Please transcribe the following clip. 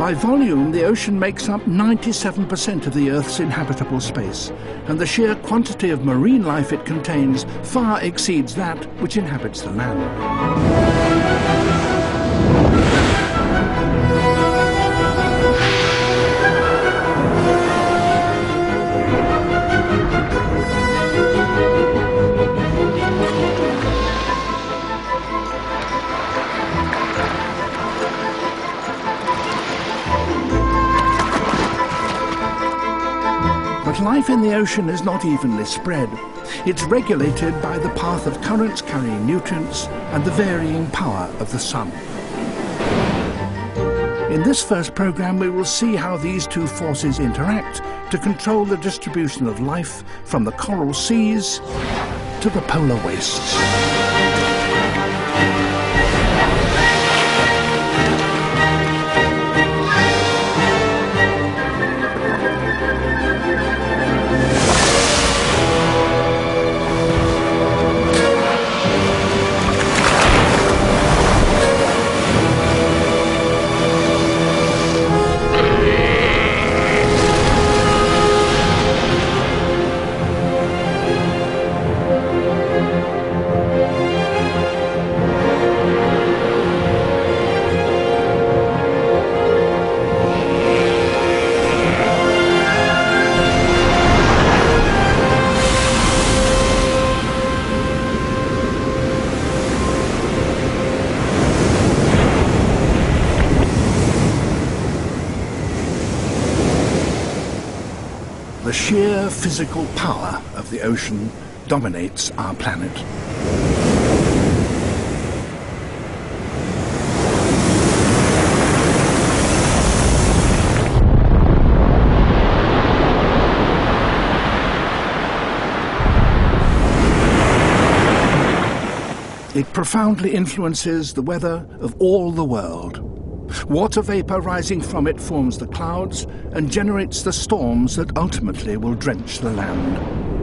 By volume, the ocean makes up 97% of the Earth's inhabitable space, and the sheer quantity of marine life it contains far exceeds that which inhabits the land. But life in the ocean is not evenly spread. It's regulated by the path of currents carrying nutrients and the varying power of the sun. In this first program, we will see how these two forces interact to control the distribution of life from the coral seas to the polar wastes. The sheer physical power of the ocean dominates our planet. It profoundly influences the weather of all the world. Water vapor rising from it forms the clouds and generates the storms that ultimately will drench the land.